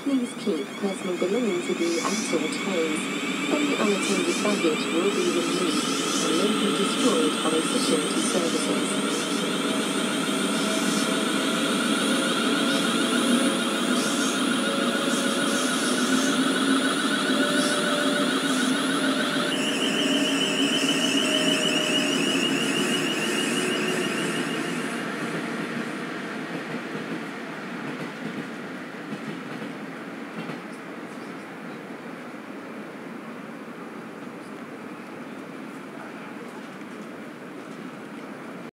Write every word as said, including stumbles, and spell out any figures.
Please keep personal belongings with you at all times. Any unattended baggage will be removed, and